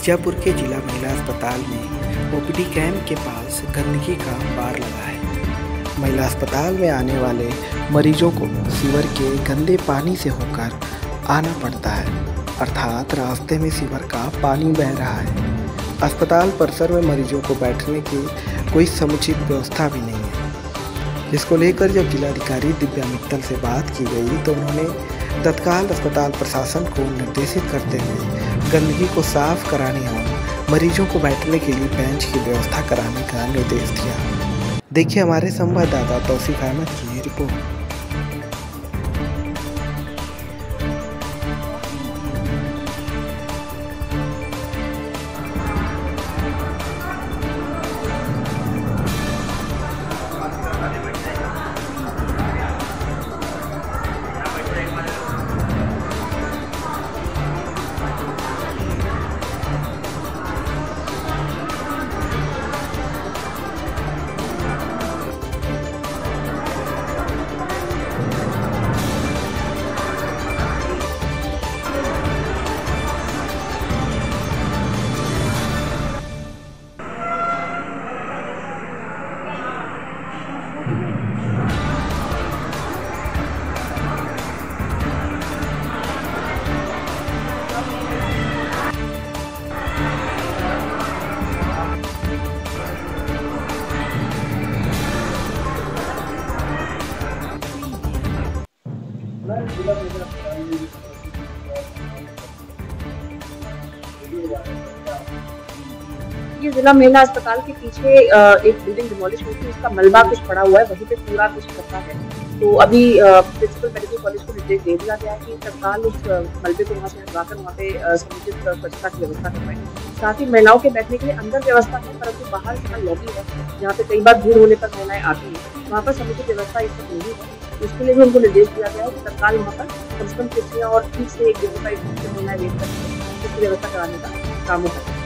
बीजापुर के जिला महिला अस्पताल में ओपीडी कैंप के पास गंदगी का अंबार लगा है। महिला अस्पताल में आने वाले मरीजों को सीवर के गंदे पानी से होकर आना पड़ता है, अर्थात रास्ते में सीवर का पानी बह रहा है। अस्पताल परिसर में मरीजों को बैठने की कोई समुचित व्यवस्था भी नहीं है, जिसको लेकर जब जिलाधिकारी दिव्या मित्तल से बात की गई तो उन्होंने तत्काल अस्पताल प्रशासन को निर्देशित करते हुए गंदगी को साफ कराने और मरीजों को बैठने के लिए बेंच की व्यवस्था कराने का निर्देश दिया। देखिए हमारे संवाददाता तौसीफ अहमद की रिपोर्ट। ये जिला महिला अस्पताल के पीछे एक बिल्डिंग डिमोलिश हुई थी, उसका मलबा कुछ पड़ा हुआ है, वहीं पे पूरा कुछ करता है। तो अभी प्रिंसिपल मेडिकल कॉलेज को निर्देश दे दिया गया है कि तत्काल उस मलबे को वहाँ से हटवाकर वहाँ पे समुचित स्वच्छता की व्यवस्था करवाएं। साथ ही महिलाओं के बैठने के लिए अंदर व्यवस्था है, परंतु बाहर जहाँ लॉबी है, जहाँ पे कई बार भीड़ होने पर महिलाएं आती हैं, वहाँ पर समुचित व्यवस्था इस वक्त नहीं है। इसके लिए भी उनको निर्देश दिया गया है कि तत्काल वहाँ पर कम से कम कुर्सियाँ और ठीक से एक जगह पर महिलाएं वेट करके उसकी व्यवस्था कराने का काम होगा।